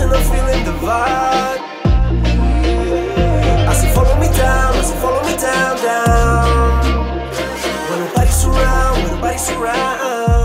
and I'm feeling the vibe. I say follow me down, I say follow me down, down. When nobody's around, when nobody's around.